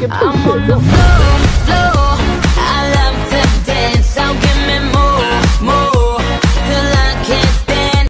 I'm on the floor. I love to dance, so give me more, till I can't stand.